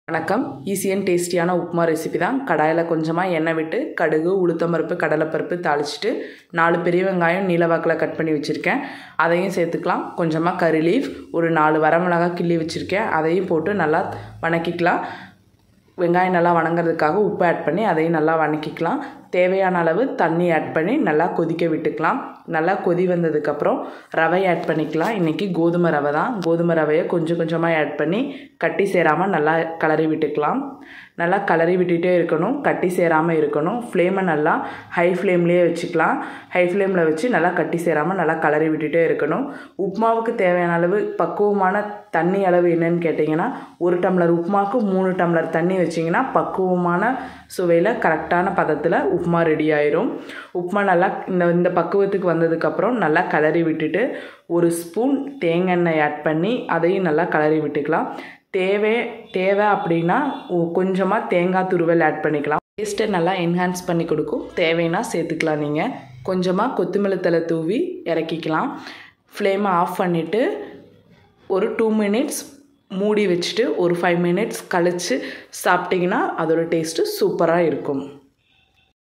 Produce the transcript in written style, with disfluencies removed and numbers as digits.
வணக்கம். Easy and டேஸ்டியான upma recipe தான். கடாயில் கொஞ்சமாக எண்ணெய் விட்டு கடுகு, உளுத்தம்பருப்பு, கடலைப்பருப்பு தாளிச்சிட்டு 4 பெரிய வெங்காயம் நீளவாக்கில் கட் பண்ணி வச்சுருக்கேன். அதையும் சேர்த்துக்கலாம். கொஞ்சமாக கறி லீஃப், ஒரு 4 வரமிளகாய் கிள்ளி வச்சுருக்கேன். அதையும் போட்டு நல்லா வணக்கிக்கலாம். வெங்காயம் நல்லா வணங்குறதுக்காக உப்பு ஆட் பண்ணி அதையும் நல்லா வணக்கிக்கலாம். தேவையான அளவு தண்ணி ஆட் பண்ணி நல்லா கொதிக்க விட்டுக்கலாம். நல்லா கொதி வந்ததுக்கப்புறம் ரவை ஆட் பண்ணிக்கலாம். இன்றைக்கி கோதுமை ரவை தான். கோதுமை ரவையை கொஞ்சம் கொஞ்சமாக ஆட் பண்ணி கட்டி சேராமல் நல்லா கிளறி விட்டுக்கலாம். நல்லா கிளறி விட்டுகிட்டே இருக்கணும். கட்டி சேராமல் இருக்கணும். ஃப்ளேமை நல்லா ஹை ஃப்ளேம்லேயே வச்சுக்கலாம். ஹை ஃப்ளேமில் வச்சு நல்லா கட்டி சேராமல் நல்லா கிளறி விட்டுகிட்டே இருக்கணும். உப்புமாவுக்கு தேவையான அளவு பக்குவமான தண்ணி அளவு என்னன்னு கேட்டிங்கன்னா, 1 டம்ளர் உப்புமாவுக்கு 3 டம்ளர் தண்ணி வச்சிங்கன்னா பக்குவமான சுவையில் கரெக்டான பதத்தில் உப்புமா ரெடி ஆயிரும். உப்புமா நல்லா இந்த பக்குவத்துக்கு வந்ததுக்கப்புறம் நல்லா கிளறி விட்டுட்டு 1 ஸ்பூன் தேங்காய் எண்ணெய் ஆட் பண்ணி அதையும் நல்லா கிளறி விட்டுக்கலாம். தேவை அப்படின்னா கொஞ்சமாக தேங்காய் துருவல் ஆட் பண்ணிக்கலாம். டேஸ்ட்டை நல்லா என்ஹான்ஸ் பண்ணி கொடுக்கும். தேவைன்னா சேர்த்துக்கலாம். நீங்கள் கொஞ்சமாக கொத்தமல்லி தழை தூவி இறக்கிக்கலாம். ஃப்ளேமை ஆஃப் பண்ணிவிட்டு ஒரு 2 மினிட்ஸ் மூடி வச்சுட்டு ஒரு 5 மினிட்ஸ் கழித்து சாப்பிட்டிங்கன்னா அதோட டேஸ்ட்டு சூப்பராக இருக்கும்.